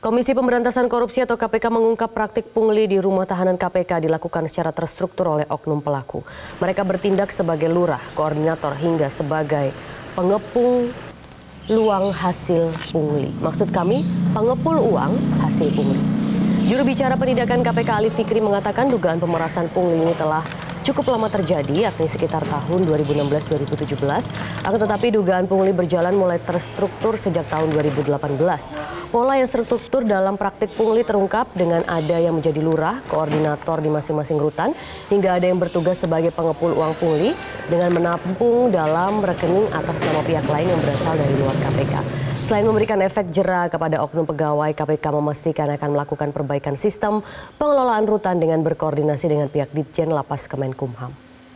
Komisi Pemberantasan Korupsi atau KPK mengungkap praktik pungli di rumah tahanan KPK dilakukan secara terstruktur oleh oknum pelaku. Mereka bertindak sebagai lurah, koordinator hingga sebagai pengepul luang hasil pungli. Maksud kami, pengepul uang hasil pungli. Juru bicara penindakan KPK Ali Fikri mengatakan dugaan pemerasan pungli ini telah cukup lama terjadi, yakni sekitar tahun 2016-2017. Akan tetapi dugaan pungli berjalan mulai terstruktur sejak tahun 2018. Pola yang struktur dalam praktik pungli terungkap dengan ada yang menjadi lurah, koordinator di masing-masing rutan, hingga ada yang bertugas sebagai pengepul uang pungli dengan menampung dalam rekening atas nama pihak lain yang berasal dari luar KPK. Selain memberikan efek jera kepada oknum pegawai, KPK memastikan akan melakukan perbaikan sistem pengelolaan rutan dengan berkoordinasi dengan pihak Ditjen Lapas Kemenkumham.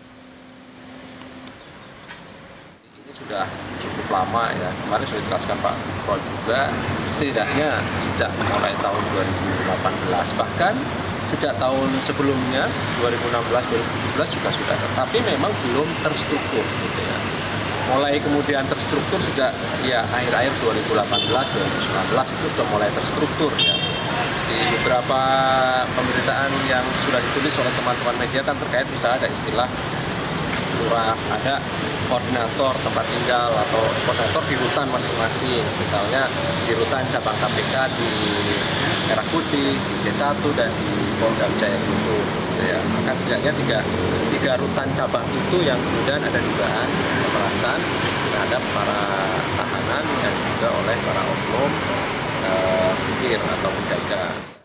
Ini sudah cukup lama ya, kemarin sudah dijelaskan Pak Freud juga, setidaknya sejak mulai tahun 2018, bahkan sejak tahun sebelumnya 2016-2017 juga sudah, tapi memang belum terstruktur gitu ya. Mulai kemudian terstruktur sejak ya akhir-akhir 2018-2019 itu sudah mulai terstruktur ya. Di beberapa pemberitaan yang sudah ditulis oleh teman-teman media kan terkait misalnya ada istilah lurah, ada koordinator tempat tinggal atau koordinator di rutan masing-masing. Misalnya di rutan cabang KPK di Merah Putih, di C1 dan di Polda Jaya Guntur. Ya, maka setidaknya tiga rutan cabang itu yang kemudian ada dugaan pemerasan terhadap para tahanan yang juga oleh para oknum sipir atau penjaga.